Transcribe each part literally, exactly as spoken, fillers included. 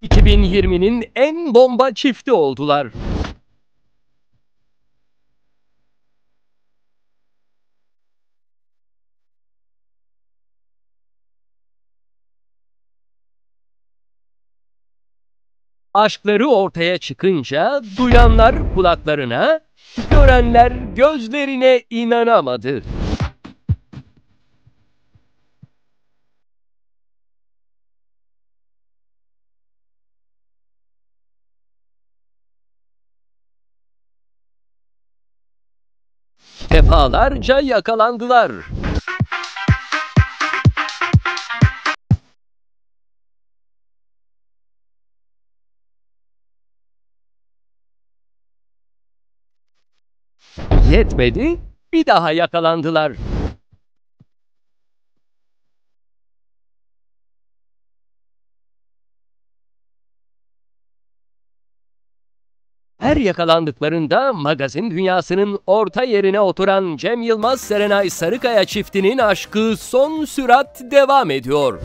iki bin yirminin en bomba çifti oldular. Aşkları ortaya çıkınca duyanlar kulaklarına, görenler gözlerine inanamadı. Defalarca yakalandılar. Yetmedi, bir daha yakalandılar. Her yakalandıklarında magazin dünyasının orta yerine oturan Cem Yılmaz Serenay Sarıkaya çiftinin aşkı son sürat devam ediyor.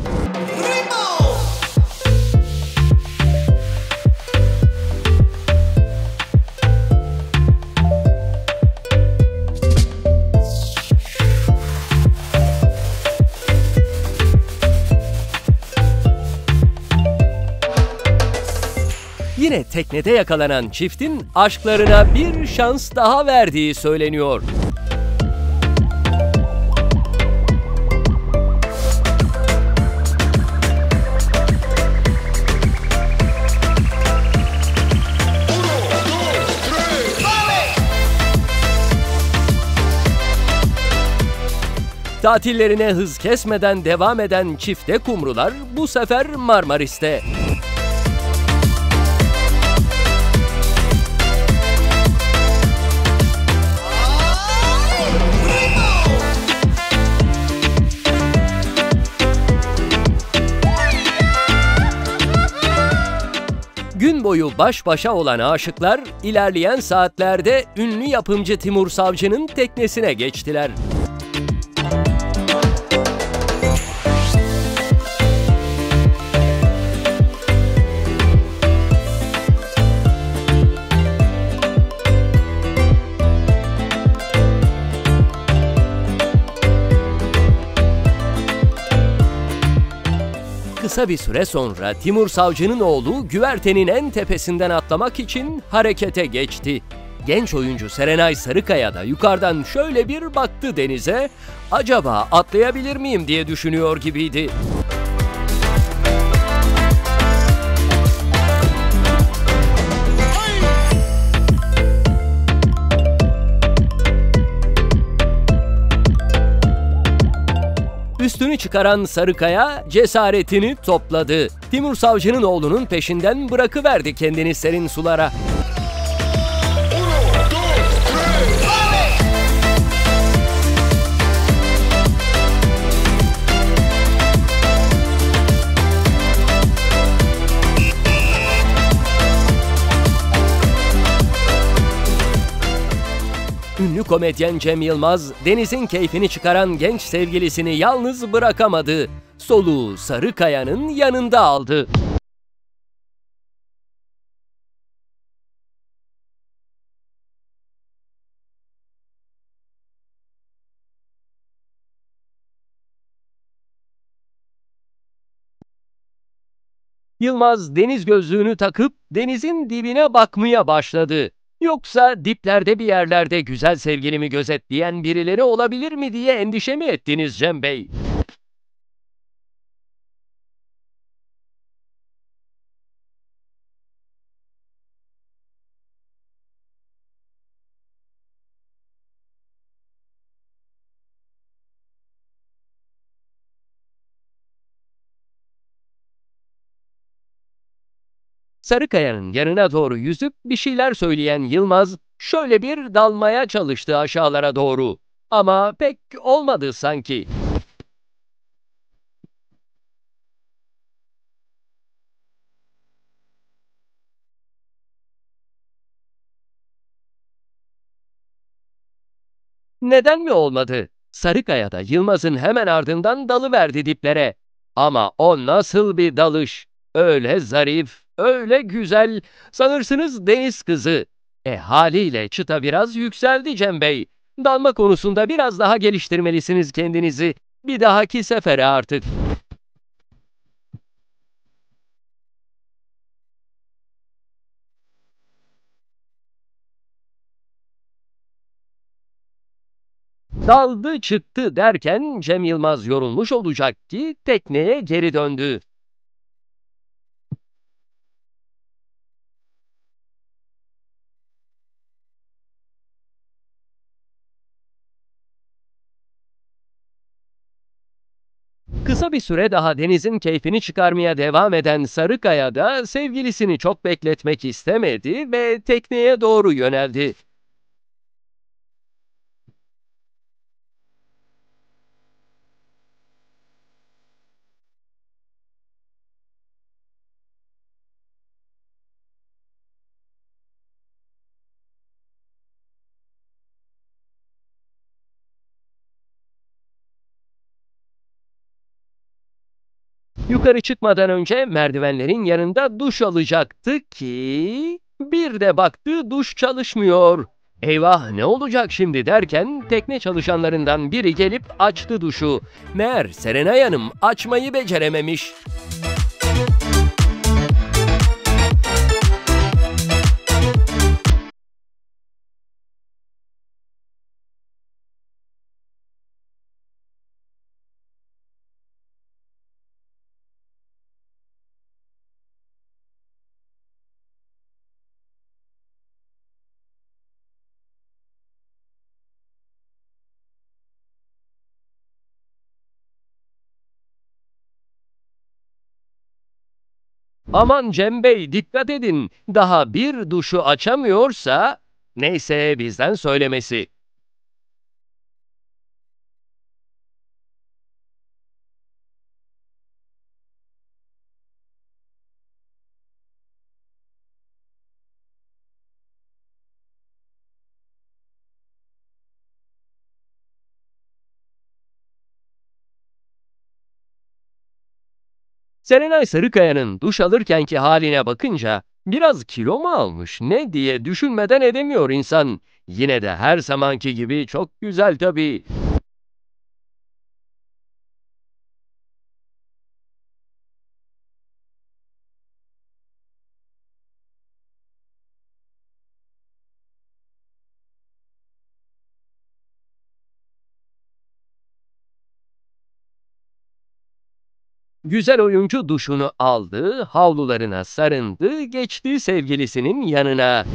Yine teknede yakalanan çiftin aşklarına bir şans daha verdiği söyleniyor. Tatillerine hız kesmeden devam eden çifte kumrular bu sefer Marmaris'te. Gün boyu baş başa olan aşıklar ilerleyen saatlerde ünlü yapımcı Timur Savcı'nın teknesine geçtiler. Kısa bir süre sonra Timur Savcı'nın oğlu güvertenin en tepesinden atlamak için harekete geçti. Genç oyuncu Serenay Sarıkaya da yukarıdan şöyle bir baktı denize, acaba atlayabilir miyim diye düşünüyor gibiydi. Üstünü çıkaran Sarıkaya cesaretini topladı. Timur Savcı'nın oğlunun peşinden bırakıverdi kendini serin sulara. Ünlü komedyen Cem Yılmaz, denizin keyfini çıkaran genç sevgilisini yalnız bırakamadı. Soluğu Sarıkaya'nın yanında aldı. Yılmaz deniz gözlüğünü takıp denizin dibine bakmaya başladı. Yoksa diplerde bir yerlerde güzel sevgilimi gözetleyen birileri olabilir mi diye endişe mi ettiniz Cem Bey? Sarıkaya'nın yanına doğru yüzüp bir şeyler söyleyen Yılmaz şöyle bir dalmaya çalıştı aşağılara doğru. Ama pek olmadı sanki. Neden mi olmadı? Sarıkaya da Yılmaz'ın hemen ardından dalıverdi diplere. Ama o nasıl bir dalış? Öyle zarif, öyle güzel. Sanırsınız deniz kızı. E haliyle çıta biraz yükseldi Cem Bey. Dalma konusunda biraz daha geliştirmelisiniz kendinizi. Bir dahaki sefere artık. Daldı çıktı derken Cem Yılmaz yorulmuş olacak ki tekneye geri döndü. Kısa bir süre daha denizin keyfini çıkarmaya devam eden Sarıkaya da sevgilisini çok bekletmek istemedi ve tekneye doğru yöneldi. Yukarı çıkmadan önce merdivenlerin yanında duş alacaktı ki bir de baktı duş çalışmıyor. Eyvah ne olacak şimdi derken tekne çalışanlarından biri gelip açtı duşu. Meğer Serenay Hanım açmayı becerememiş. Aman Cem Bey dikkat edin, daha bir duşu açamıyorsa neyse bizden söylemesi. Serenay Sarıkaya'nın duş alırkenki haline bakınca biraz kilo mu almış ne diye düşünmeden edemiyor insan. Yine de her zamanki gibi çok güzel tabii. Güzel oyuncu duşunu aldı, havlularına sarındı, geçti sevgilisinin yanına.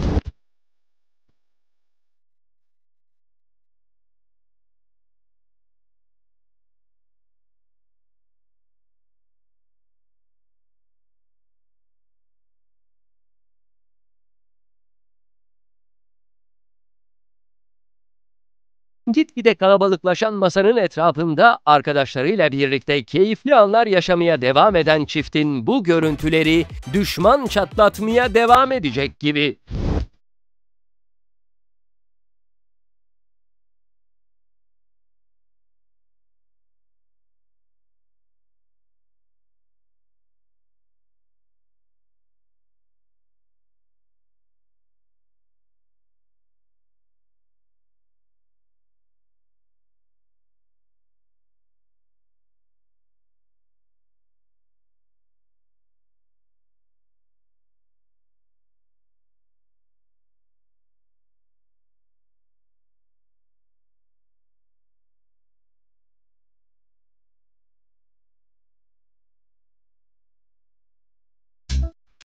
Gitgide kalabalıklaşan masanın etrafında arkadaşlarıyla birlikte keyifli anlar yaşamaya devam eden çiftin bu görüntüleri düşman çatlatmaya devam edecek gibi.